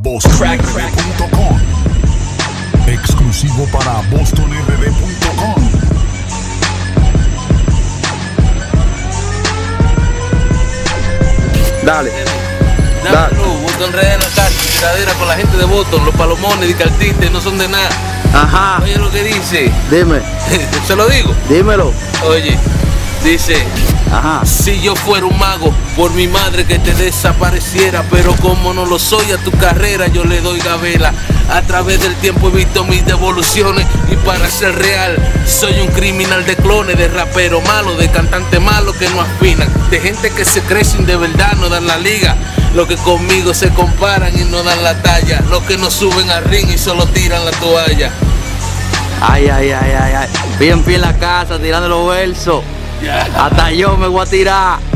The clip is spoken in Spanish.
BostonRD.com. Exclusivo para BostonRD.com. Dale. Boston RD en la calle, tiradera con la gente de Boston, los palomones y cartistas no son de nada. Ajá. Oye lo que dice. Dime. Se lo digo. Dímelo. Oye, dice. Ajá. Si yo fuera un mago, por mi madre que te desapareciera, pero como no lo soy, a tu carrera yo le doy gabela. A través del tiempo he visto mis devoluciones y para ser real soy un criminal de clones, de rapero malo, de cantante malo que no afinan, de gente que se cree sin de verdad no dan la liga, los que conmigo se comparan y no dan la talla, los que no suben al ring y solo tiran la toalla. Ay, ay, ay, ay, ay. Bien la casa tirando los versos. Hasta yo me voy a tirar.